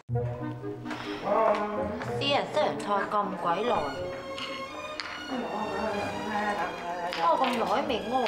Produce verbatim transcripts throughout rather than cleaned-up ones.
啲人西洋菜咁鬼耐，屙咁耐未屙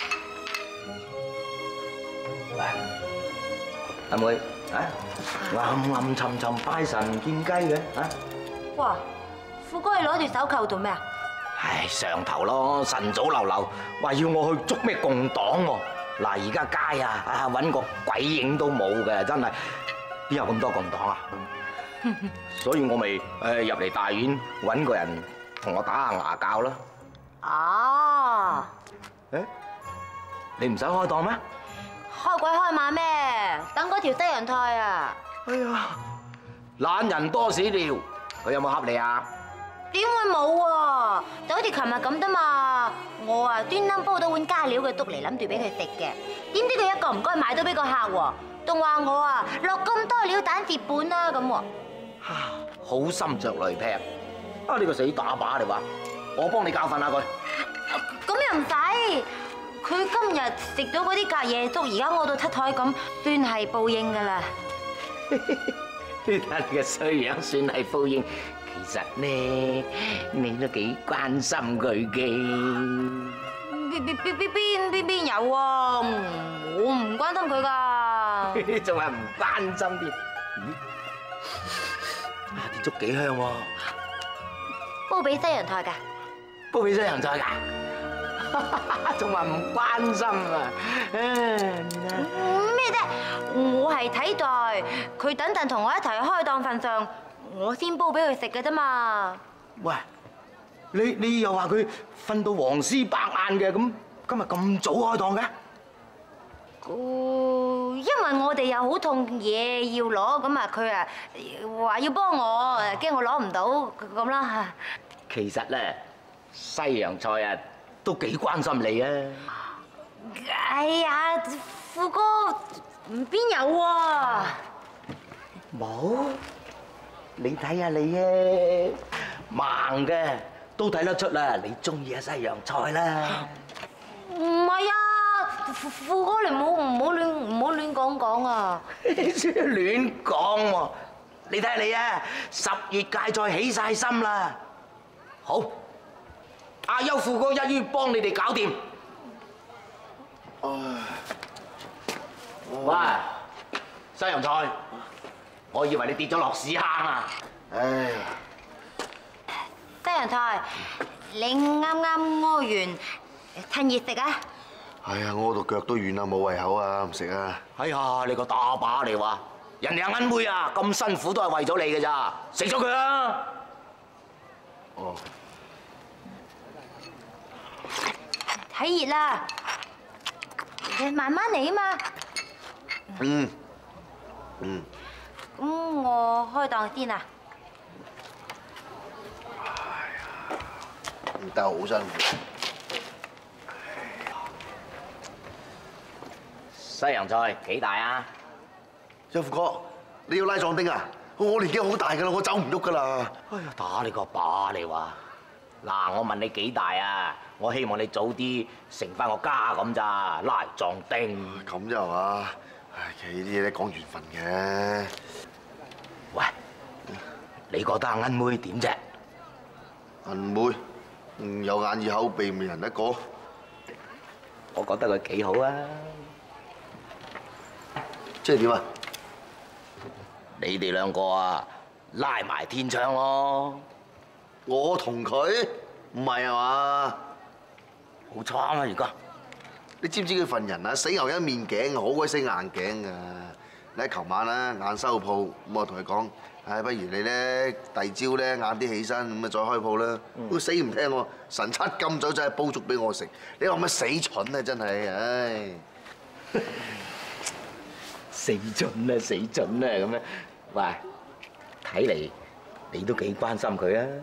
完。 阿妹，啊，暗暗沉沉拜神見雞嘅，啊！ 哇，富哥你攞住手扣做咩啊？ 唉，上頭咯，晨早流流話要我去捉咩共黨喎。嗱，而家街啊，啊揾個鬼影都冇嘅，真係邊有咁多共黨啊？所以我咪誒入嚟大院揾個人同我打下牙鉸咯。 啊！ 誒，你唔使開檔咩？ 開鬼開馬咩？等嗰條西洋菜啊！ 哎呀，懶人多屎尿，佢有冇恰你啊？ 點會冇喎？就好似琴日咁啫嘛。我啊專登煲到碗加料嘅粥嚟，諗住俾佢食嘅。點知佢一個唔該買到俾個客喎，仲話我啊落咁多料蛋蝕本啦咁喎。 好心着雷劈！啊，你個死打靶嚟話，我幫你教訓下佢。 咁又唔使。佢今日食咗嗰啲隔夜粥，而家餓到七彩咁，算係報應噶啦。 你睇你嘅衰樣，算係報應。其實呢，你都幾關心佢嘅。 邊邊邊邊邊邊邊有啊？我唔關心佢噶。 仲係唔關心啲？咦？啊，啲粥幾香喎！ 煲俾西洋菜㗎。 煲俾西洋菜㗎？仲話唔關心啊？ 咩啫？我係睇在佢等陣同我一齊開檔份上，我先煲俾佢食嘅啫嘛。 喂，你你又話佢瞓到黃絲白眼嘅，咁今日咁早開檔嘅？ 哦，因為我哋有好痛嘢要攞，咁啊佢啊話要幫我，驚我攞唔到咁啦。 其實咧，西洋菜啊都幾關心你啊！ 哎呀，富哥邊有喎？ 冇，你睇下你啊，盲嘅都睇得出啦，你中意啊西洋菜啦。 唔係啊，富富哥你唔好唔好亂唔好亂講講啊！ 亂講喎，你睇下你啊，十月芥菜起晒心啦。好，阿優富哥一於幫你哋搞掂。喂，西洋菜，我以為你跌咗落屎坑啊！唉， 西洋菜，你啱啱屙完，趁熱食啊！ 係啊，屙到腳都軟啦，冇胃口啊，唔食啊！ 哎呀，你個打靶你話，人哋阿恩妹啊，咁辛苦都係為咗你嘅咋，食咗佢啦！ 哦， 睇熱啦，你慢慢嚟啊嘛。 嗯，嗯。 咁我開檔先啊。 唔得，好辛苦。 西洋菜幾大啊？ 優富哥，你要拉壯丁啊？我年紀好大噶啦，我走唔喐噶啦。 哎呀，打你個靶你話！嗱，我問你幾大啊？我希望你早啲成翻個家咁咋，拉壯丁。 咁又啊？唉，其實呢啲嘢咧講緣分嘅。 喂，你覺得阿恩妹點啫？ 恩妹，嗯，有眼耳口鼻，未人一個。 我覺得佢幾好啊！ 即係點啊？ 你哋兩個啊，拉埋天窗咯！ 我同佢唔係啊嘛？ 好慘啊！而家你知唔知佢份人啊？死牛一面頸，好鬼死硬頸噶！你喺琴晚啦，晏收鋪，咁我同佢講，唉，不如你咧第二朝咧晏啲起身，咁啊再開鋪啦。佢死唔聽喎，晨七咁早就係煲粥俾我食。你話乜死蠢啊？真係，唉！ 死蠢啦，死蠢啦咁樣。喂，睇嚟你都幾關心佢啊？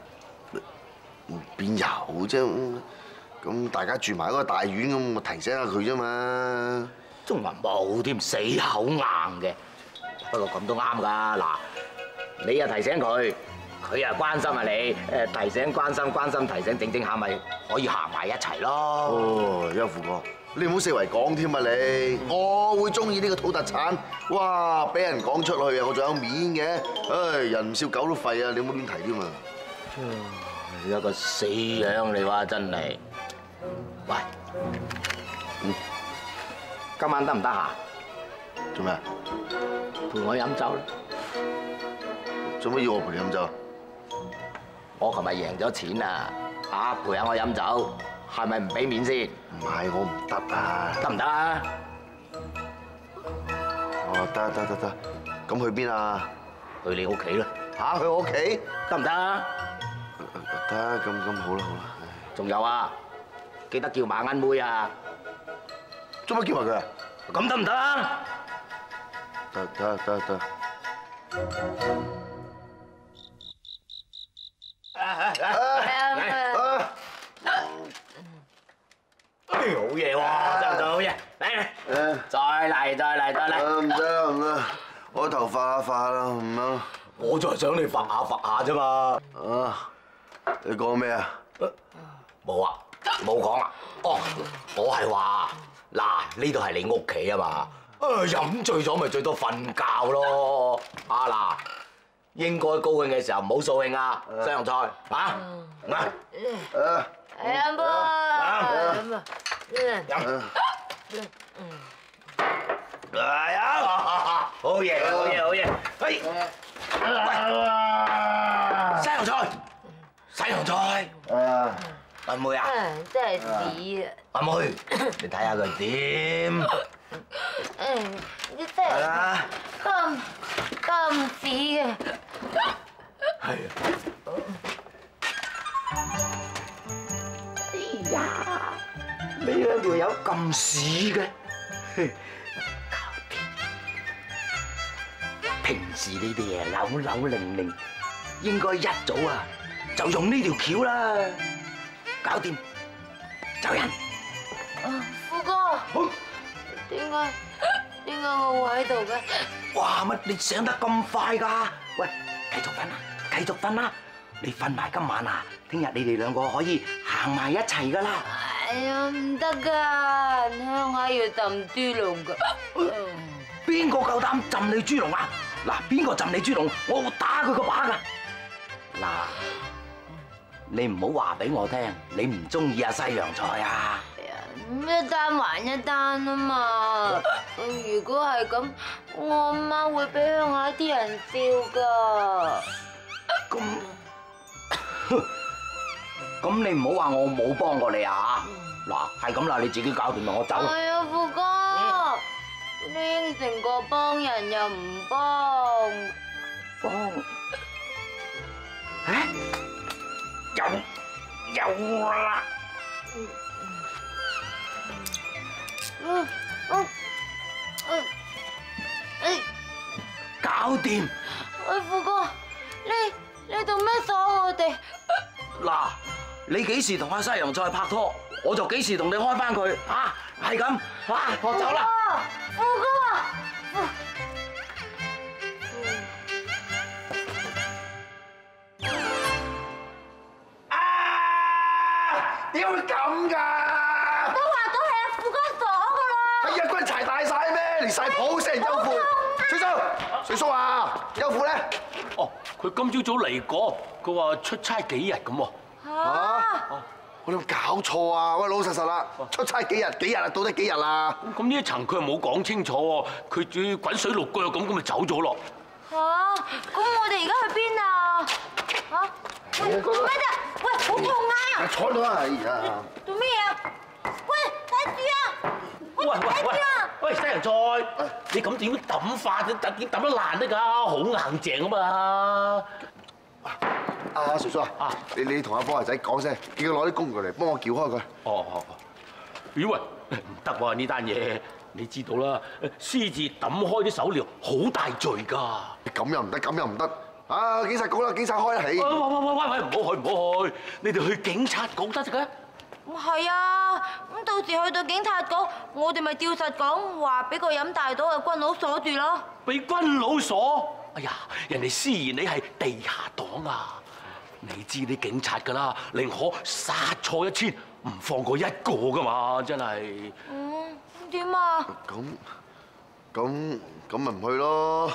邊有啫？咁大家住埋一個大院咁，我提醒下佢啫嘛。 仲話冇添，死口硬嘅。不過咁都啱㗎。嗱，你又提醒佢，佢又關心下你。誒，提醒關心關心提醒，整整下咪可以行埋一齊咯。 哦，優富哥， 你唔好四圍講添啊你！我會中意呢個土特產，哇！俾人講出去啊，我仲有面嘅。唉，人唔笑狗都吠啊！你唔好亂提添啊！ 一個死樣你話真係。喂，嗯，今晚得唔得閒？ 做咩？ 陪我飲酒啦！ 做乜要我陪你飲酒？ 我琴日贏咗錢啊！啊，陪下我飲酒，係咪唔俾面先？ 唔係我唔得啊！ 得唔得啊？ 哦，得得得得，咁去邊啊？ 去你屋企啦！ 嚇，去我屋企？ 得唔得啊？ 得，咁咁好啦好啦。 仲有啊，記得叫馬恩妹啊！ 做乜叫埋佢啊？ 咁得唔得啊？ 得得得得。 好嘢喎，真係好嘢！嚟嚟，再嚟再嚟再嚟！ 唔得唔得，我頭發下發啦，唔得。 我就係想你發下發下啫嘛。 啊，你講咩啊？ 冇啊，冇講啊。哦，我係話嗱，呢度係你屋企啊嘛。啊，飲醉咗咪最多瞓覺咯。啊嗱，應該高興嘅時候唔好掃興啊，西洋菜啊，嚟。 啊！ 飲噃，飲啊！ 飲。嚟啊！好嘢，好嘢，好嘢！嘿，喂，西洋菜，西洋菜。 啊！ 阿妹啊！ 真係屎啊！ 阿妹，你睇下佢點？ 嗯，你真係啦， 咁咁屎嘅。 係啊。哎呀，你兩條友咁屎嘅，搞掂。平時你哋啊扭扭擰擰，應該一早啊就用呢條橋啦，搞掂，走人。 啊，富哥，點解點解我會喺度嘅？ 哇！乜你醒得咁快㗎？喂，繼續瞓啦，繼續瞓啦。你瞓埋今晚啊，聽日你哋兩個可以行埋一齊㗎啦。 哎呀，唔得㗎，鄉下要浸豬籠㗎。 邊個夠膽浸你豬籠啊？嗱，邊個浸你豬籠，我會打佢個把㗎。嗱，你唔好話俾我聽，你唔中意阿西洋菜啊？ 一單還一單啊嘛！如果係咁，我阿媽會俾鄉下啲人笑㗎。 咁咁你唔好話我冇幫過你啊！嗱，係咁啦，你自己搞掂啦，我走。 係啊，富哥，你應承過幫人又唔幫， 幫？誒，有有啦！ 嗯嗯嗯，誒， 搞掂！ 喂，富哥，你你做咩鎖我哋？ 嗱，你幾時同阿西洋菜拍拖，我就幾時同你開翻佢，啊，係咁，啊，我走啦。 富哥， 啊！點會咁㗎？ 都話咗係阿富哥鎖㗎啦。 係啊，軍柴大晒咩？連晒譜先優父。水叔，水叔啊，優父咧？ 哦，佢今朝早嚟過，佢話出差幾日咁喎。 嚇！我有冇搞錯啊？喂，老實實啦，出差幾日？幾日啊？到底幾日啊？ 咁呢一層佢又冇講清楚喎，佢仲要滾水淥腳咁，咁咪走咗咯。 嚇！咁我哋而家去邊啊？嚇！喂，做咩啫？喂，好痛啊！ 坐到啊！哎呀！ 做咩啊？喂，睇住啊！ 喂喂喂！喂，西洋菜，你咁點抌法？點點抌得爛得㗎？好硬淨啊嘛！ 阿叔叔啊，你你同阿波仔講聲，叫佢攞啲工具嚟幫我撬開佢。 哦哦哦！咦喂，唔得喎呢單嘢，你知道啦，私自抌開啲手療好大罪㗎。 咁又唔得，咁又唔得。啊，警察局啦，警察開啦起。 喂喂喂喂喂，唔好去唔好去，你哋去警察局得㗎。 係啊，咁到時去到警察局，我哋咪照實講話，俾個飲大咗嘅軍佬鎖住咯。 俾軍佬鎖？哎呀，人哋思妍你係地下黨啊！ 你知啲警察㗎啦，寧可殺錯一千，唔放過一個㗎嘛，真係。 嗯，點啊？ 咁咁咁咪唔去咯。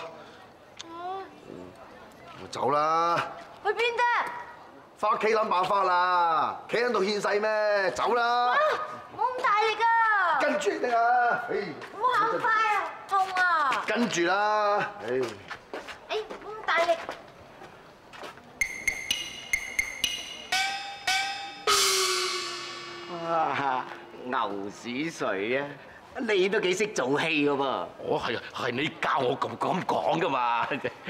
走啦！ 去邊啫？ 翻屋企諗辦法啦！企喺度獻世咩？走啦！ 冇咁大力啊！ 跟住你啊！哎， 唔好行快啊，痛啊！ 跟住啦！哎， 哎，冇咁大力。 哇！牛屎水啊！你都幾識做戲噶噃？ 我係係你教我咁咁講㗎嘛。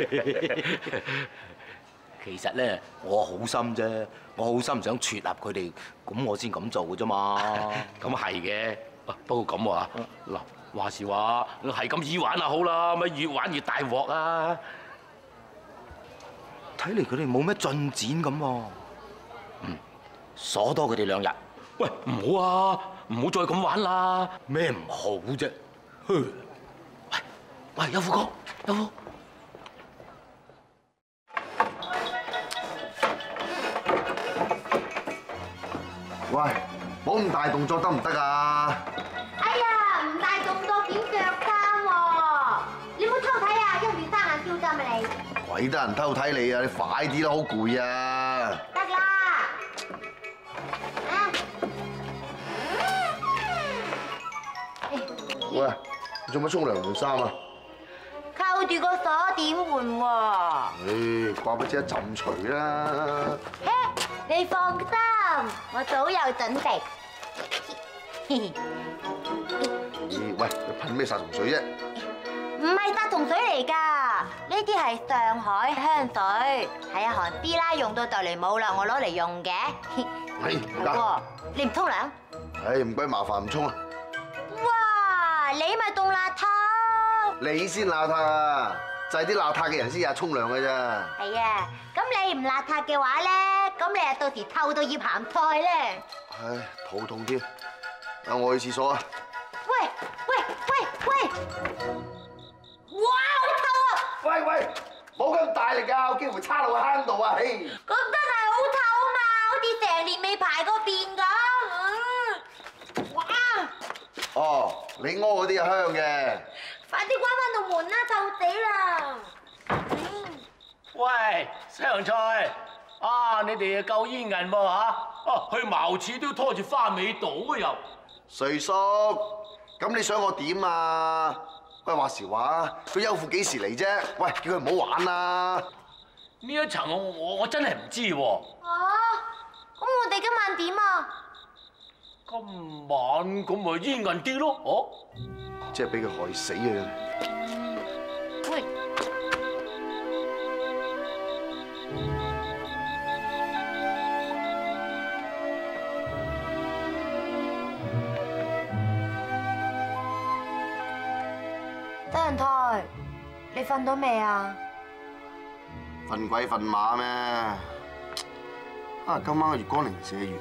其實咧，我好心啫，我好心想撮合佢哋，咁我先咁做嘅啫嘛。 咁係嘅，不過咁話嗱，話時話係咁易玩啊好啦，咪越玩越大鑊啊！ 睇嚟佢哋冇咩進展咁喎。嗯，鎖多佢哋兩日。 喂，唔好啊，唔好再咁玩啦！ 咩唔好啫？ 喂喂，有富哥，有富。 喂，冇咁大動作得唔得啊？ 哎呀，唔大動作點腳踭喎？你唔好偷睇啊，因為生眼挑針啊你。 鬼得人偷睇你啊！你快啲啦，好攰啊！ 得啦。啊！ 喂，你做乜沖涼換衫啊？ 扣住個鎖點換喎？ 唉，怪不知一浸除啦。 嘿，你放心，我早有準備。 咦，喂，你噴咩殺蟲水啫？ 唔係殺蟲水嚟㗎，呢啲係上海香水，係啊韓師奶用到就嚟冇啦，我攞嚟用嘅。 係唔得。 喎，你唔沖涼？ 唉，唔鬼麻煩，唔沖啊！ 哇，你咪凍邋遢。 你先邋遢啊！就係啲邋遢嘅人先日沖涼嘅啫。 係啊，咁你唔邋遢嘅話咧，咁你啊到時臭到要鹹菜咧。 唉，肚痛添，啊我去廁所啊！ 喂喂喂喂！哇，好臭啊！ 喂喂，冇咁大力啊！我幾乎叉落個坑度啊！嘿， 咁真係好臭啊嘛，好似成年未排過便咁。嗯，哇！ 哦，你屙嗰啲係香嘅。 快啲關翻道門啦，臭死啦！嗯， 喂，西洋菜啊，你哋夠煙韌噃嚇？哦，去茅廁都要拖住花尾袋啊又。 瑞叔，咁你想我點啊？喂，話時話，佢休褲幾時嚟啫？喂，叫佢唔好玩啦！ 呢一層我我我真係唔知喎。 啊，咁我哋今晚點啊？ 今晚咁咪煙韌啲咯，哦。 即係俾佢害死啊！ 喂，周仁台，你瞓到未啊？ 瞓鬼瞓馬咩？啊，今晚嘅月光零舍圓。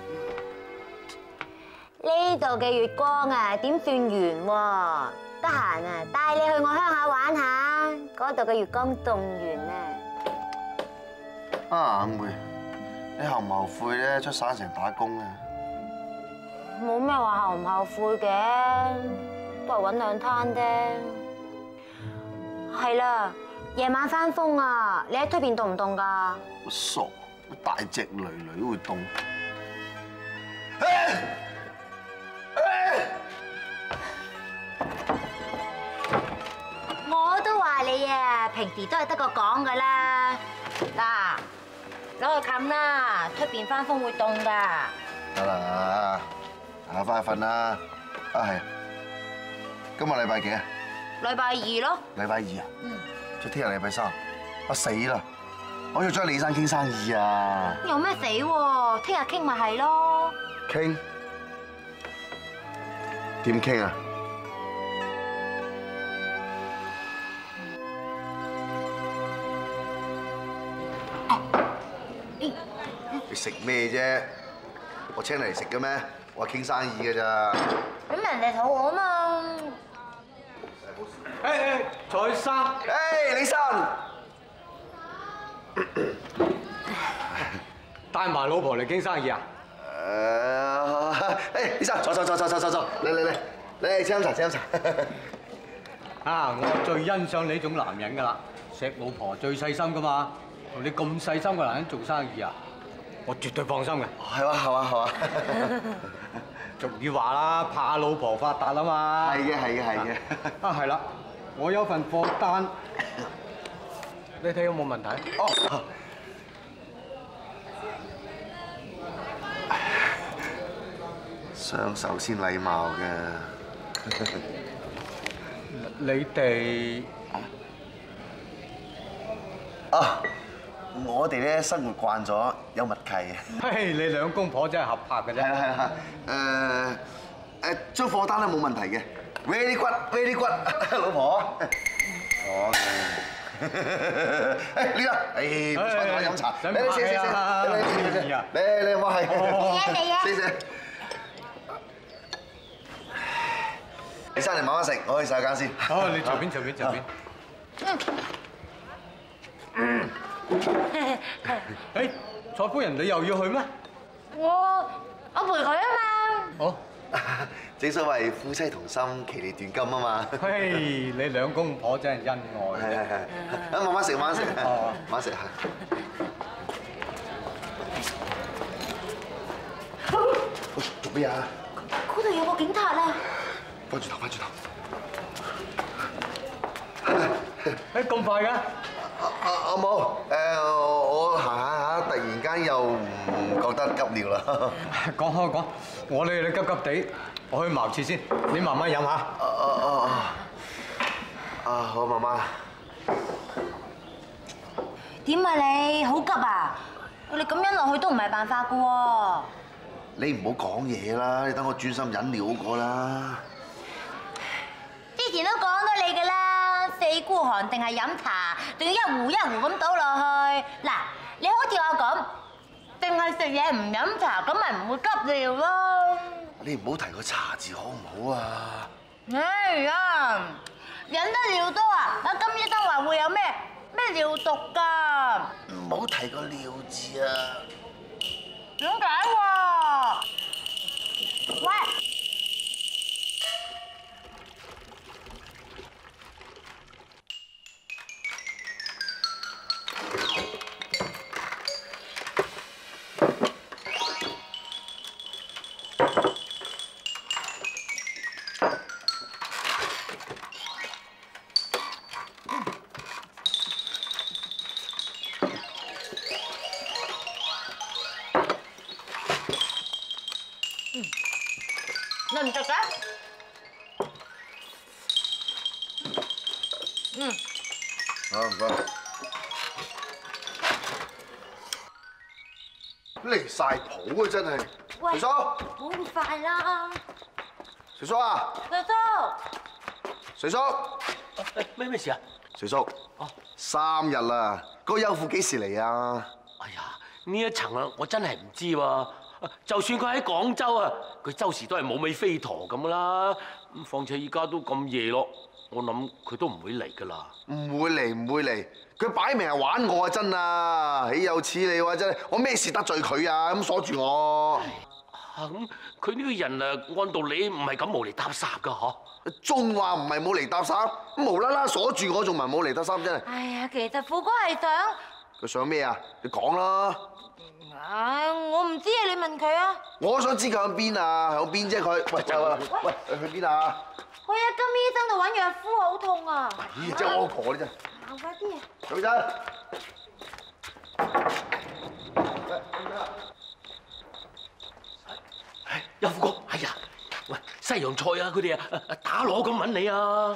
呢度嘅月光啊，點算圓喎？得閒啊，帶你去我鄉下玩下，嗰度嘅月光仲圓啊！ 啊，阿妹，你後唔後悔咧出省城打工啊？ 冇咩話後唔後悔嘅，都係揾兩攤啫。係啦，夜晚翻風啊，你喺出邊凍唔凍㗎？ 我傻，大隻女女會凍。 我都話你啊，平時都係得個講㗎啦。嗱，攞去冚啦，出邊翻風會凍㗎。 得啦，行翻去瞓啦。啊係，今日禮拜幾啊？ 禮拜二咯。 禮拜二啊？ 嗯。 即聽日禮拜三，我死啦！我要咗李生傾生意啊！ 有咩死喎？聽日傾咪係咯。 傾？點傾啊？你食咩啫？我請你嚟食嘅咩？我係傾生意嘅咋。 咁人哋肚餓啊嘛。 誒誒，蔡生， 誒李生， 帶埋老婆嚟傾生意啊？ 誒，誒，醫生，坐坐坐坐坐坐坐，嚟嚟嚟，嚟請飲茶請飲茶。 啊！我最欣賞你呢種男人㗎啦，錫老婆最細心㗎嘛。同你咁細心嘅男人做生意啊，我絕對放心嘅。 係嘛係嘛係嘛。 俗語話啦，怕老婆發達啊嘛。 係嘅係嘅係嘅。 啊係啦，我有份貨單，你睇有冇問題？ 哦。雙手先禮貌嘅。 你哋啊，我哋咧生活慣咗，有默契嘅。 嘿，你兩公婆真係合拍嘅啫。 係啦係啦，誒誒張貨單咧冇問題嘅 ，very good，very good， 老婆。好嘅。誒呢個，誒唔錯，我飲茶。嚟嚟試試試，嚟嚟嚟，我係。 嚟啊嚟啊！ 試試。你生嚟慢慢食，我去洗手間先。 好，你隨便隨便隨便。嗯。誒，蔡夫人，你又要去咩？ 我我陪佢啊嘛。 好。 正所謂夫妻同心，其利斷金啊嘛。 嘿，你兩公婆真係恩愛。 係係係。咁慢慢食，慢慢食。哦。慢慢食嚇。做咩啊？ 嗰度有個警察啊！ 翻轉頭，翻轉頭。 誒咁快嘅？ 阿阿阿冇，誒我行下下，突然間又唔覺得急尿啦。 講開講，我哋你急急地，我去茅廁先，你慢慢飲下。 啊啊啊啊！啊好，媽媽。 點啊你？好急啊！你咁樣落去都唔係辦法噶喎。 你唔好講嘢啦，你等我專心飲尿好過啦。 之前都講咗你㗎啦，四孤寒定係飲茶，仲要一壺一壺咁倒落去。嗱，你好似我咁，定係食嘢唔飲茶，咁咪唔會急尿咯。 你唔好提個茶字好唔好啊？ 哎呀，飲得尿多啊！阿金醫生話會有咩咩尿毒㗎。 唔好提個尿字啊！ 點解喎？喂！你唔食嘅？嗯。 好唔該。離晒譜啊！真係。 喂， 徐叔。 冇咁快啦。 徐叔啊！ 徐叔。 徐叔。 咩咩事啊？ 徐叔。哦。三日啦，嗰個優父幾時嚟啊？ 哎呀，呢一層啊，我真係唔知喎。就算佢喺廣州啊，佢周時都係冇尾飛陀咁啦。咁況且而家都咁夜咯，我諗佢都唔會嚟噶啦。 唔會嚟，唔會嚟。佢擺明係玩我啊！真啊，豈有此理喎！真係，我咩事得罪佢啊？咁鎖住我。 啊咁，佢呢個人啊，按道理唔係咁無厘搭霎噶嗬。 仲話唔係冇嚟搭衫，無啦啦鎖住我，仲唔係冇嚟搭衫真係。 哎呀，其實富哥係想佢想咩啊？你講啦。 唉，我唔知啊，你問佢啊。 我想知佢喺邊啊？喺邊啫佢？喂，走啦！喂，去邊啊？ 去阿金醫生度揾藥夫，好痛啊！ 咦，真係我婆呢真。 行快啲啊！ 女仔。 唉，邱富哥，哎呀，喂，西洋菜啊，佢哋啊打鑼咁揾你啊！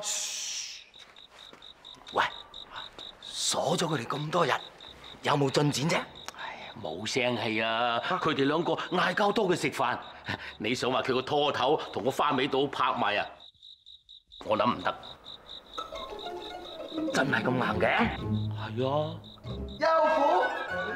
喂， 鎖咗佢哋咁多日，有冇進展啫？ 冇聲氣啊！佢哋兩個嗌交多過食飯。你想話佢個拖頭同個花尾島拍賣啊？我諗唔得。 真係咁硬嘅？ 係啊。 優父，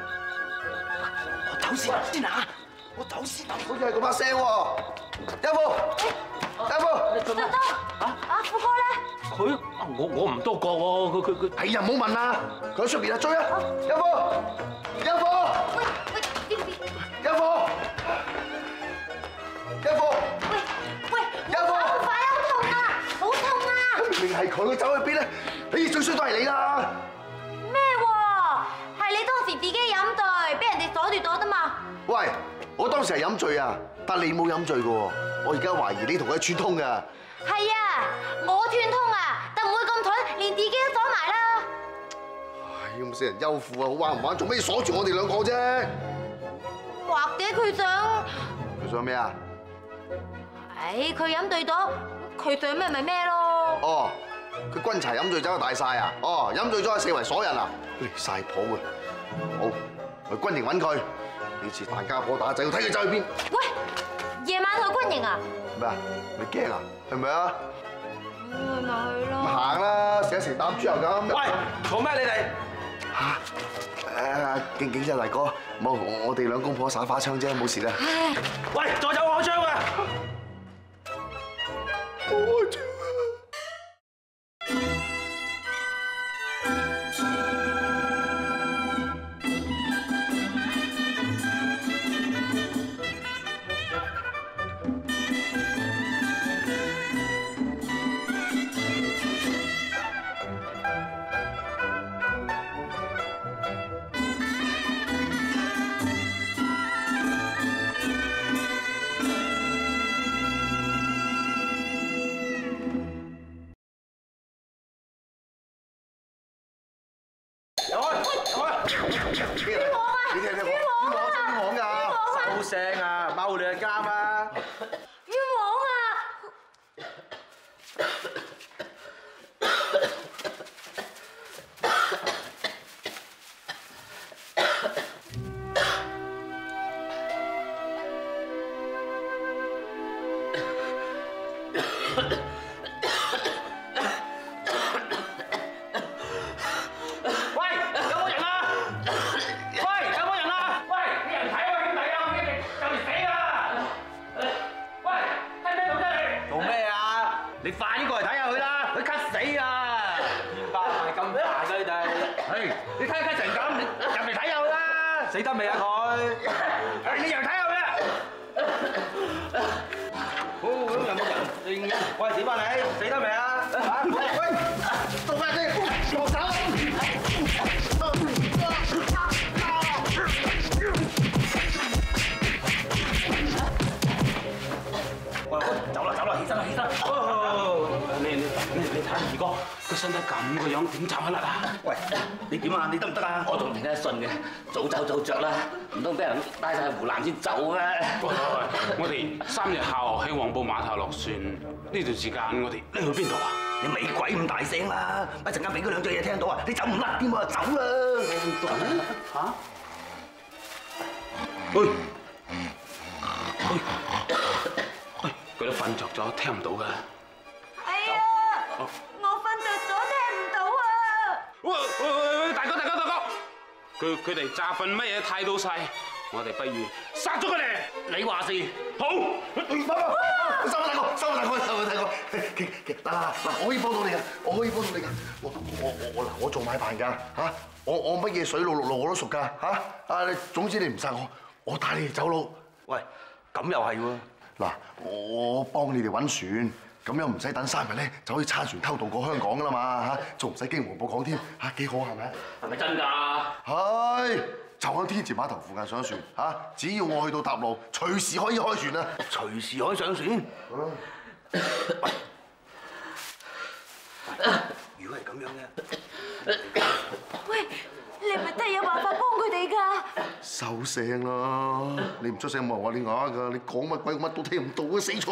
我走先先啊！我走先啊！ 好似係嗰把聲喎。優父，優父， 叔叔，啊阿富哥咧？ 佢我我唔多覺喎，佢佢佢。 哎呀，唔好問啦，佢喺出邊啊，追啊！優父，優父。 喂喂，點點？ 有貨，有貨。 喂喂， 有貨， 好快啊，好痛啊，好痛啊！ 明明係佢，佢走去邊咧？你最衰都係你啦！ 咩喎？係你當時自己飲醉，俾人哋鎖住咗啫嘛？ 喂，我當時係飲醉啊，但你冇飲醉嘅喎。我而家懷疑你同佢串通㗎。 係啊，我串通啊，但唔會咁蠢，連自己都鎖埋啦。 唉，咁死人休婦啊，好玩唔玩？做咩要鎖住我哋兩個啫？ 或者佢想， 佢想咩啊？ 唉，佢飲醉咗，佢想咩咪咩咯。 哦，佢軍柴飲醉酒就大晒啊！哦，飲醉咗係四圍鎖人啊！離晒譜啊！好，去軍營揾佢。呢次大家伙打仔，要睇佢走去邊。 喂，夜晚去軍營啊？ 咩啊？你驚啊？係咪啊？ 咁咪咪去咁咯。 行啦，成日成擔豬油咁。 喂，做咩你哋？ 嚇！誒，敬敬啫，大哥，冇我我哋兩公婆耍花槍啫，冇事啦。 喂，再走我槍啊！ 我槍有啊，有啊！ 邊個啊？你聽唔聽我？邊個真講㗎？ 收聲啊！踎你就監啊！ 冤枉啊！ 你快啲過嚟睇下佢啦，佢咳死啊！煙巴係咁大㗎你哋，係你睇下咳成咁，你入嚟睇下佢啦，死得未啊佢？你又睇下佢啦！好，咁有冇人應？喂，點啊你？死得未啊？嚇！喂，做咩先？落手！喂，走啦走啦，起身啦起身！你你你你睇下二哥，佢身體咁個樣，點走得甩啊？喂，你點啊？你得唔得啊？ 我仲頂得順嘅，早走早着啦，唔通俾人帶晒去湖南先走咩？ 喂喂喂，我哋三日後喺黃埔碼頭落船，呢段時間我哋你去邊度啊？ 你咪鬼咁大聲啦！一陣間俾嗰兩隻嘢聽到啊，你走唔甩添啊，走啦！ 嚇？喂！喂！佢都瞓着咗，聽唔到㗎。 係啊，我瞓着咗，聽唔到啊！ 喂喂喂喂，大哥大哥大哥，佢佢哋詐瞓乜嘢態度晒，我哋不如殺咗佢哋。 你話事好。 收大哥，收大哥，收大哥，嗱嗱嗱，我可以幫到你㗎，我可以幫到你㗎，我我我我嗱，我做買辦㗎嚇，我我乜嘢水路陸路我都熟㗎嚇，啊你總之你唔殺我，我帶你哋走佬。 喂，咁又係喎。 嗱，我幫你哋揾船，咁樣唔使等三日咧，就可以叉船偷渡過香港㗎啦嘛嚇，仲唔使經黃埔港添嚇，幾好係咪？ 係咪真㗎？ 係，就喺天字碼頭附近上船嚇，只要我去到搭路，隨時可以開船啊！ 隨時可以上船。如果係咁樣嘅， 喂，你係咪真係有辦法幫佢哋㗎？ 收聲啦！你唔出聲冇人話你啞㗎，你講乜鬼乜都聽唔到啊！死蠢！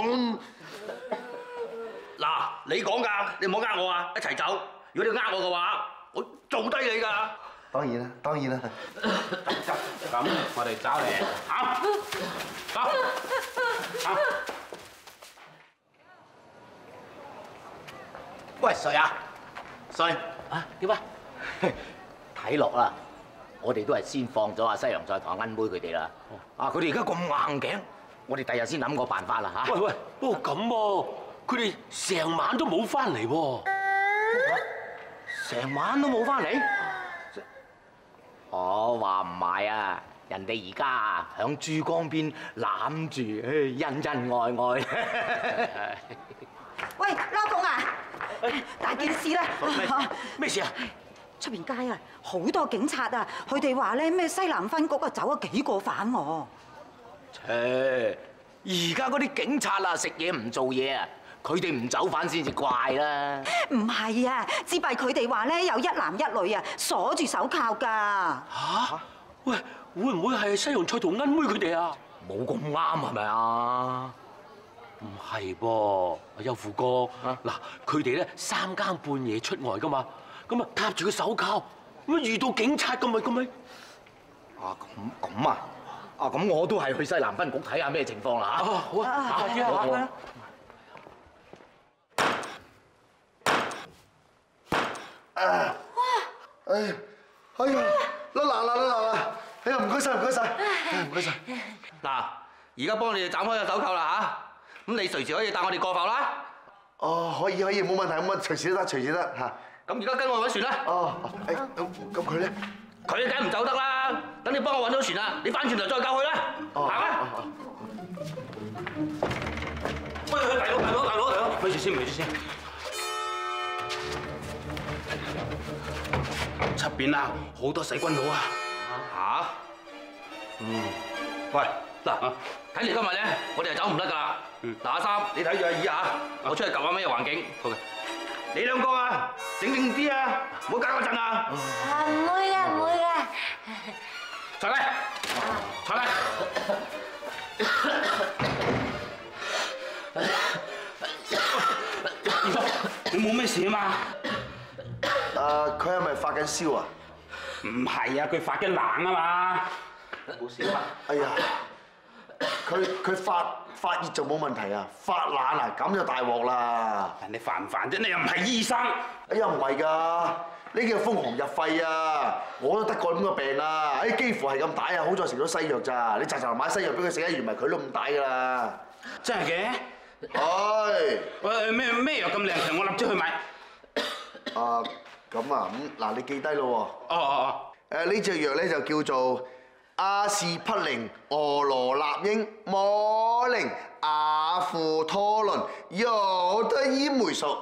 嗱，你講㗎，你唔好呃我啊！一齊走。如果你呃我嘅話，我做低你㗎。 當然啦，當然啦。 咁我哋走嚟，走，走，走。 喂，水啊，水啊，點啊？睇落啊，我哋都係先放咗阿西洋菜同阿恩妹佢哋啦。啊，佢哋而家咁硬頸，我哋第日先諗個辦法啦嚇。 喂喂，不過咁喎，佢哋成晚都冇翻嚟喎。 成晚都冇翻嚟？我話唔係啊， 人哋而家響珠江邊攬住，恩恩愛愛。 喂，撈公啊！大件事啦！ 咩事啊？ 出邊街啊，好多警察啊！佢哋話咧咩西南分局啊走咗幾個犯喎。 切！而家嗰啲警察啊，食嘢唔做嘢啊，佢哋唔走犯先至怪啦。 唔係啊，只弊佢哋話咧有一男一女啊，鎖住手銬㗎。 嚇！喂，會唔會係西洋菜同恩妹佢哋啊？ 冇咁啱係咪啊？ 唔係噃，阿優富哥，嗱，佢哋咧三更半夜出外噶嘛，咁啊踏住個手銬，咁遇到警察咁咪咁咪。 啊咁咁啊！啊咁我都係去西南分局睇下咩情況啦嚇。 好啊，快啲啊！ 啊！哇！哎呀，哎呀，嗱嗱嗱嗱嗱！哎呀，唔該晒，唔該晒，唔該晒。 嗱，而家幫你哋斬開個手銬啦嚇。咁你隨時可以帶我哋過埠啦。 哦，可以可以，冇問題，冇問題，隨時都得，隨時都得嚇。 咁而家跟我揾船啦。 哦，誒咁咁佢咧？ 佢梗唔走得啦。等你幫我揾到船啦，你翻轉頭再救佢啦。行啦。喂，大佬大佬大佬大佬，咪住先咪住先。出邊啊，好多死軍佬啊！嚇？嗯。喂，嗱，睇嚟今日咧，我哋係走唔得㗎啦。嗱，阿三，你睇住阿二啊，我出去及下咩環境。好嘅。你兩個啊，醒醒啲啊，唔好搞嗰陣啊！ 唔會嘅，唔會嘅。 坐低，坐低。二叔，你冇咩事啊嘛？ 誒，佢係咪發緊燒啊？ 唔係啊，佢發緊冷啊嘛。冇事啊。 哎呀，佢佢發發熱就冇問題啊，發冷啊咁就大鑊啦。 人哋煩唔煩啫？你又唔係醫生。 哎呀，唔係㗎，呢叫風寒入肺啊！我都得過咁嘅病啊！哎，幾乎係咁大啊，好在食咗西藥咋？你雜雜買西藥俾佢食啊，原來佢都咁大㗎啦。 真係嘅？ 係。 喂，咩咩藥咁靚？其實我立即去買。 啊，咁啊，咁嗱，你記低咯喎。 哦哦哦。 誒，呢隻藥咧就叫做阿士匹靈、俄羅納英、摩靈、阿富托倫、有得伊霉素。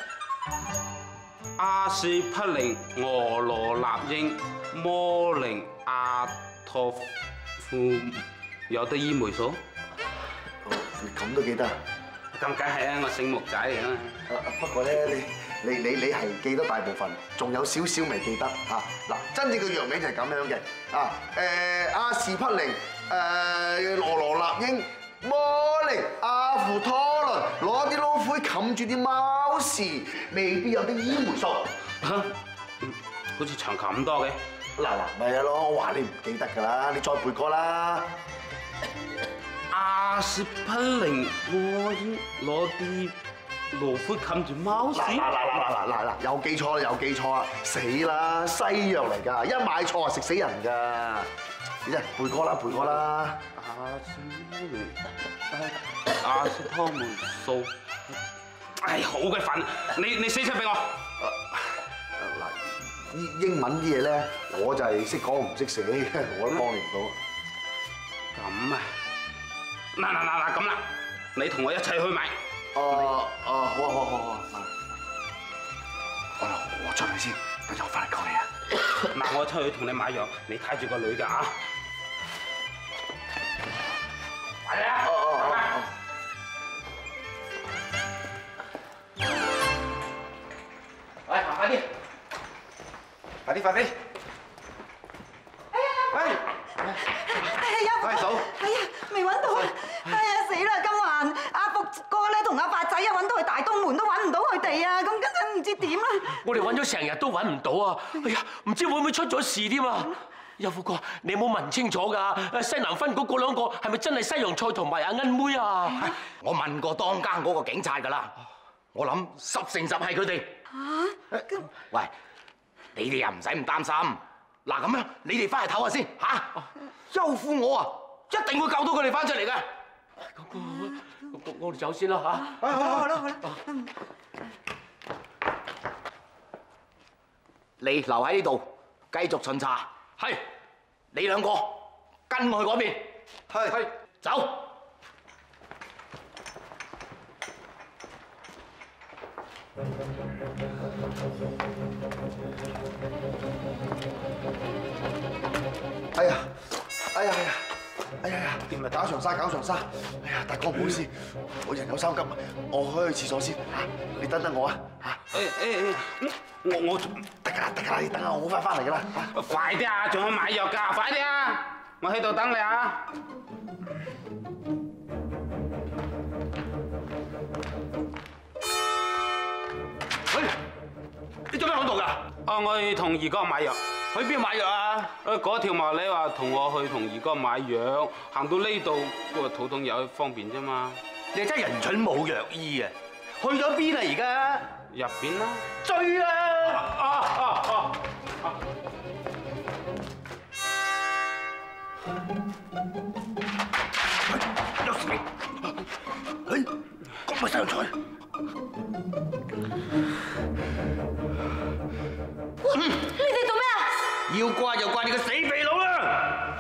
阿士匹靈、俄羅納英、摩靈、阿托夫，有得醫霉素。 哦，你咁都記得？ 咁梗係啊，我醒目仔嚟啦。 不過咧，你你你你係記得大部分，仲有少少未記得嚇。嗱，真正嘅藥名就係咁樣嘅啊。誒，阿士匹靈、誒俄羅納英、摩靈、阿富托倫，攞啲老灰冚住啲貓屎，未必有啲醫霉素。 嚇，好似長球咁多嘅。 嗱嗱，咪係咯，我話你唔記得㗎啦，你再背過啦。 阿士匹靈，我攞啲爐灰冚住貓屎。 嗱嗱嗱嗱嗱嗱嗱，又記錯啦，又記錯啦，死啦！西藥嚟㗎，一買錯啊，食死人㗎。你真係背過啦，背過啦。 阿士匹靈，阿士托門素。唉，好鬼煩，你你寫出俾我。 嗱，英英文啲嘢咧，我就係識講唔識寫，我都幫你唔到。 咁啊，嗱嗱嗱嗱咁啦，你同我一齊去買。 哦哦，好啊好啊好啊好啊。好啦，我出去先，等陣我翻嚟救你啊。 嗱，我出去同你買藥，你睇住個女㗎啊。快啲啊！ 哦哦哦哦。 喂，行快啲，快啲快啲！喂， 係啊， 喂嫂， 係啊，未揾到啊！哎呀，死啦！今晚阿福哥咧同阿發仔啊揾到去大東門都揾唔到佢哋啊！咁跟住唔知點啦。 我哋揾咗成日都揾唔到啊！哎呀，唔知會唔會出咗事添啊！優富哥，你有冇問清楚㗎？西南分局嗰兩個係咪真係西洋菜同埋阿恩妹啊？ 我問過當間嗰個警察㗎啦，我諗十成十係佢哋。 嚇！咁喂，你哋又唔使咁擔心。嗱咁樣，你哋翻去唞下先嚇。優富我啊，一定會救到佢哋翻出嚟嘅。 咁我哋走先啦嚇。 好啦好啦。 你留喺呢度繼續巡查。 係， 你兩個跟我去嗰邊。 係係，走。 哎呀，哎呀，哎呀，哎呀呀，掂咪搞長沙，搞長沙！哎呀，大哥唔好意思，我人有三急，我去廁所先嚇，你等等我啊嚇。 誒誒誒，我我得㗎啦，得㗎啦，你等下我翻翻嚟㗎啦。 快啲啊！仲去買藥㗎，快啲啊！我喺度等你啊！ 喂，你做咩喺度㗎？ 啊，我去同二哥買藥。 去邊買藥啊？ 誒，嗰條麻利話同我去同二哥買藥，行到呢度個肚痛又方便啫嘛。 你真係人蠢冇藥醫啊！去咗邊啊？而家入邊啦。 追啊！ 啊啊啊！ 有事未？誒，講咪西洋菜。 你哋做咩啊？ 要掛就掛你個死肥佬啦！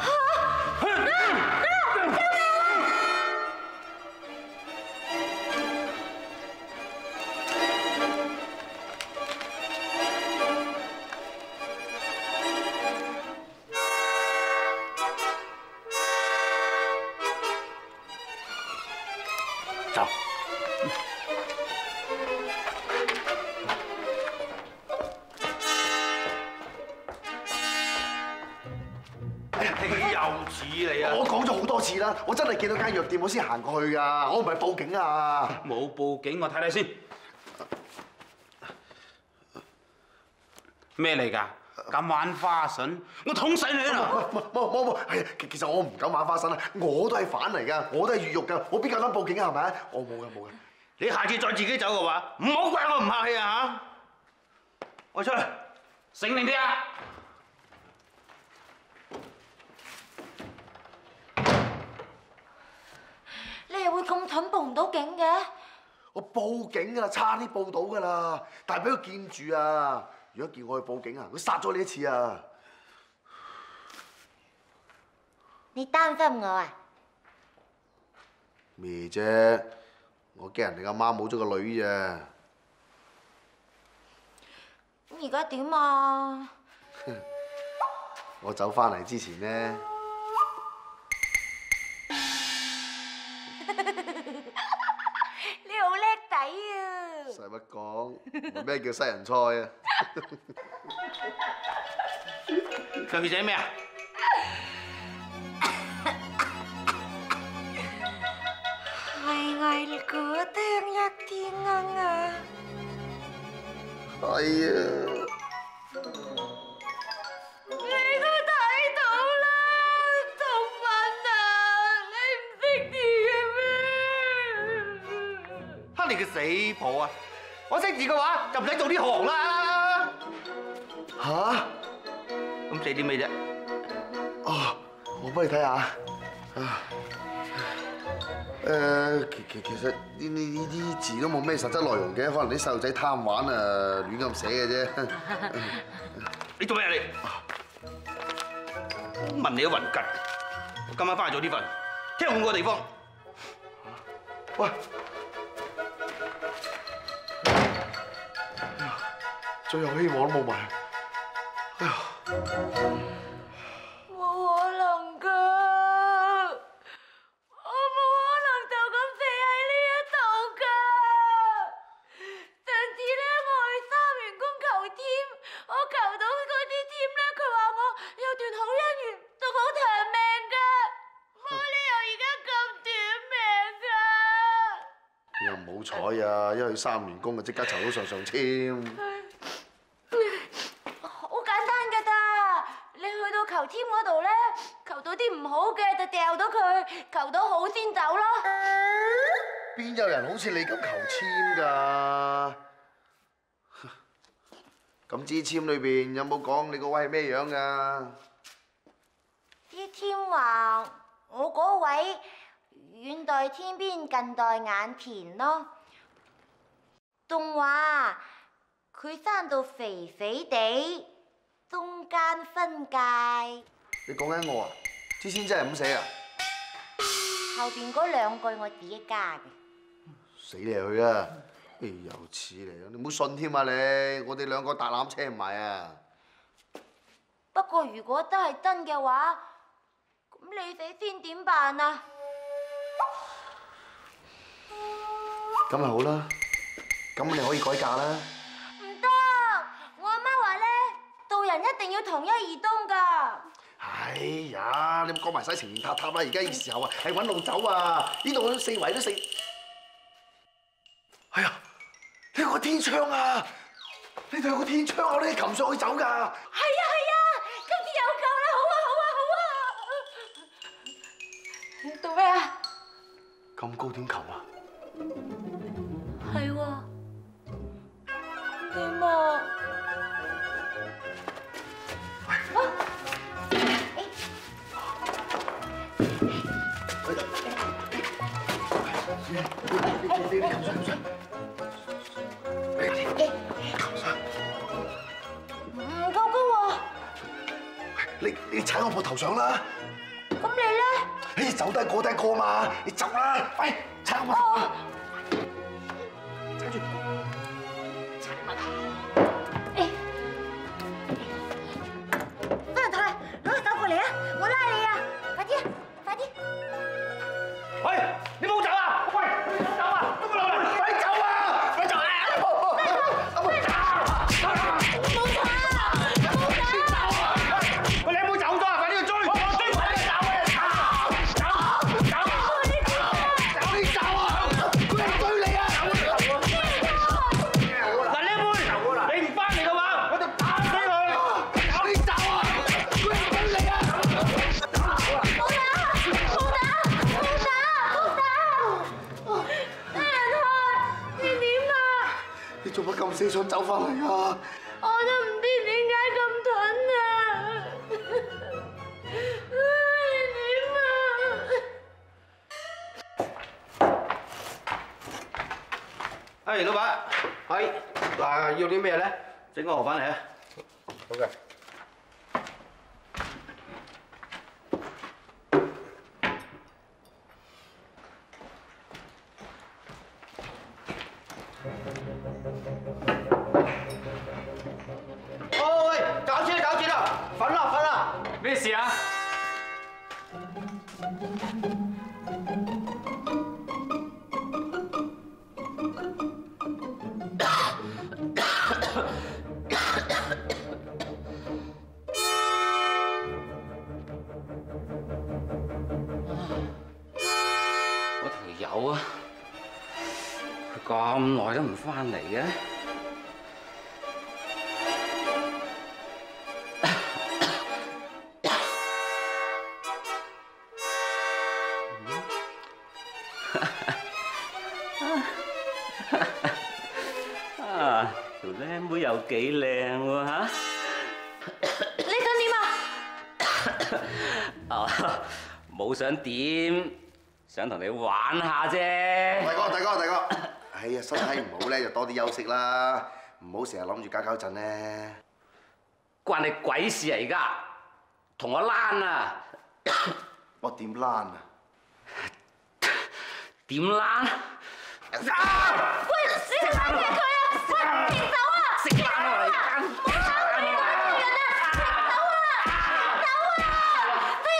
走。又似你啊！ 我講咗好多次啦，我真係見到間藥店，我先行過去㗎，我唔係報警啊！ 冇報警，我睇睇先。咩嚟㗎？敢玩花神？我捅死你啦！ 冇冇冇冇，係其其實我唔敢玩花生啦，我都係犯嚟㗎，我都係越獄㗎，我邊夠膽報警啊？係咪？我冇㗎冇㗎。 你下次再自己走嘅話，唔好怪我唔客氣啊嚇！我出去， 醒靈啲啊！ 你係會咁蠢報唔到警嘅？ 我報警㗎啦，差啲報到㗎啦，但係俾佢見住啊！如果叫我去報警啊，佢殺咗你一次啊！ 你擔心我啊？ 咩啫？我驚人哋阿媽冇咗個女咋。 咁而家點啊？ 我走翻嚟之前咧， 你好叻仔啊！ 使乜講？咩叫西人菜啊？ 佢寫咩啊？ 係係嗰聽一天啊！ 係啊！ 你都睇到啦，同文啊，你唔識字嘅咩？ 嚇你個死婆啊！我識字嘅話就唔使做呢行啦。 吓？ 咁寫啲咩啫？ 哦，我幫你睇下。啊。誒，其其其實呢呢呢啲字都冇咩實質內容嘅，可能啲細路仔貪玩啊，亂咁寫嘅啫。 你做咩啊你？問你都暈吉，我今晚翻去早啲瞓，聽換個地方。 喂，最後希望都冇埋。哎呀！ 冇可能㗎，我冇可能就咁死喺呢一度㗎。上次咧，我去三元宮求籤，我求到嗰啲籤咧，佢話我有段好姻緣，仲好長命㗎。冇理由而家咁短命㗎。 又唔好彩啊！一去三元宮就即刻籌到上上籤。 好簡單㗎咋，你去到求籤嗰度咧，求到啲唔好嘅就掉到佢，求到好先走咯。 邊有人好似你咁求籤㗎？咁支籤裏邊有冇講你個位係咩樣㗎？ 啲籤話我嗰位遠在天邊近在眼前咯，仲話佢生到肥肥地，中間分界。 你講緊我啊？ 之前真係咁寫啊？ 後邊嗰兩句我自己加嘅。 死你去啊！哎，又似嚟啦！你唔好信添啊你！我哋兩個搭纜車唔埋啊！ 不過如果都係真嘅話，咁你死先點辦啊？ 咁咪好啦，咁你可以改嫁啦。 唔得，我阿媽話咧，做人一定要同一而終㗎。 哎呀，你唔講埋晒情情塔塔啦！而家呢時候啊，係揾路走啊！呢度四圍都四。哎呀，呢個天窗啊！呢度有個天窗，我哋擒上去走㗎。係啊係啊，今次有救啦！好啊好啊好啊！做咩啊？ 咁高點擒啊？ 係喎。點啊？唔夠高喎！ 你你踩我膊頭上啦！ 咁你咧？ 誒，走得過得過嘛！你走啦，快踩我膊頭！踩住！踩埋！ 誒，周仁泰，攞個手過嚟啊！我拉你啊！快啲啊！快啲！ 喂，你冇走啊！喂，你想走啊？都冇落嚟，快走啊！快走啊！ 冇錯，冇錯。 喂，你有冇走咗啊？快啲去追！我追佢走啊！走走走！走你走啊！佢係追你啊！嗱，靚妹，你唔翻嚟嘅話，我就打死佢！走你走啊！佢係追你啊！ 冇打，冇打，冇打，冇打！周仁泰，你點啊？ 你做乜咁死想走翻嚟啊？ 我都唔知點解咁蠢啊！你點啊？ 誒，老闆，係嗱，要啲咩咧？整個河翻嚟啊！好嘅。哦喂，搞錢搞錢啦！瞓啦瞓啦！ 咩事啊？ 嗰條友啊，佢咁耐都唔翻嚟嘅。啊，條靚妹又幾靚喎嚇！ 你想點啊？ 啊，冇想點，想同你玩下啫。 大哥大哥大哥，哎呀，身體唔好咧，就多啲休息啦，唔好成日諗住搞搞震咧。 關你鬼事啊！而家同我躝啊！ 我點躝啊？ 點躝？ 喂，你做咩佢啊？喂，停手啊！ 食飯啊！你間唔好搞呢啲壞人啊！停手啊！走啊！周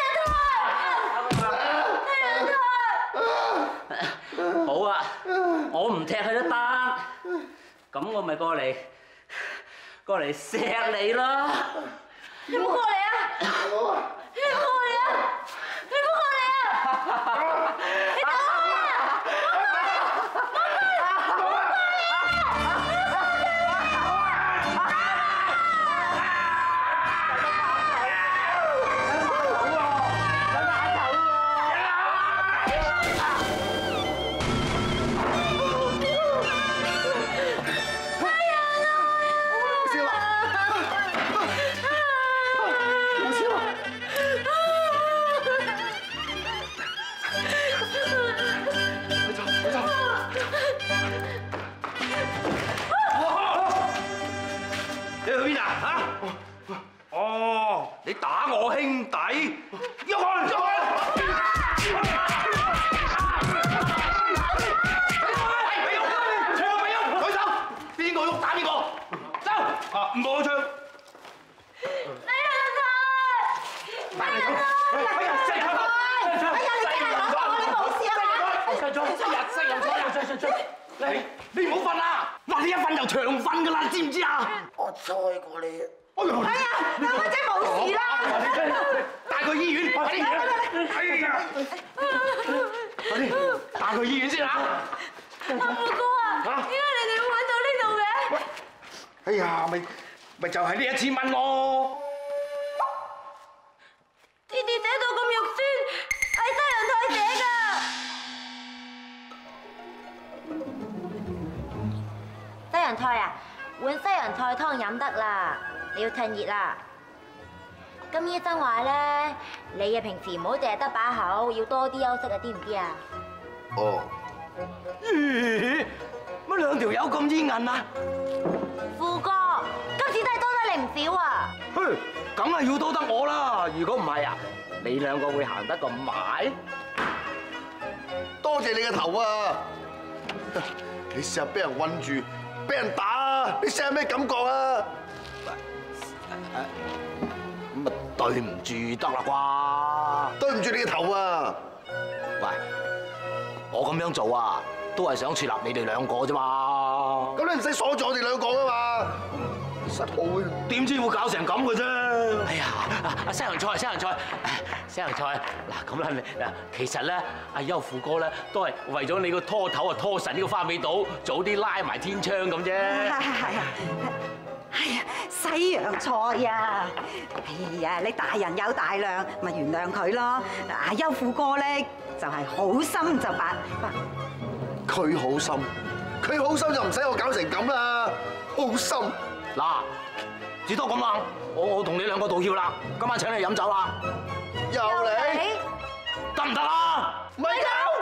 仁泰，周仁泰。 好啊，我唔踢佢都得，咁我咪過嚟過嚟錫你咯。 你唔好過嚟啊！你唔好過嚟啊！你唔好過嚟啊！你走開啊！ 你去邊啊？嚇！ 哦，你打我兄弟，喐佢，喐佢！邊個喐打邊個？走！啊，唔好槍！ 哎呀，哎呀，哎呀，西洋菜，哎呀，你真係講我，你冇事啊嘛？ 西洋菜，西洋西洋菜，西洋菜，你你唔好瞓啦！嗱，你一瞓就長瞓噶啦，知唔知啊？ 我再過你。 哎呀，阿妹仔冇事啦！ 帶佢醫院，快啲！哎呀，快啲，帶佢醫院先啊！ 阿富哥啊，點解你哋會揾到呢度嘅？ 哎呀，咪咪就係呢一千蚊咯！ 字字寫到咁肉酸，係西洋菜寫㗎。西洋菜啊，換西洋菜湯飲得啦，你要趁熱啦。咁醫生話咧，你啊平時唔好淨係得把口，要多啲休息啊，知唔知啊？ 哦。 咦？乜兩條友咁煙韌啊？ 富哥，今次真係多得你唔少啊！ 哼，梗係要多得我啦！如果唔係啊，你兩個會行得咁埋？ 多謝你嘅頭啊！你成日俾人韞住，俾人打啊！你成日咩感覺啊？ 咁啊對唔住得啦啩？ 對唔住你嘅頭啊！ 喂，我咁樣做啊，都係想撮合你哋兩個啫嘛。 咁你唔使鎖住我哋兩個啊嘛！實好嘅， 點知會搞成咁嘅啫？ 哎呀，阿西洋菜，西洋菜，西洋菜，嗱咁啦，嗱，其實咧，阿邱富哥咧都係為咗你個拖頭啊拖神呢個花尾島，早啲拉埋天窗咁啫。 係係係啊！哎呀，西洋菜啊！哎呀，你大人有大量，咪原諒佢咯。阿邱富哥咧就係好心就白。 佢好心，佢好心就唔使我搞成咁啦，好心。 嗱，至多咁啦，我我同你兩個道歉啦，今晚請你飲酒啦， 又嚟， 你得唔得啊？ 咪搞！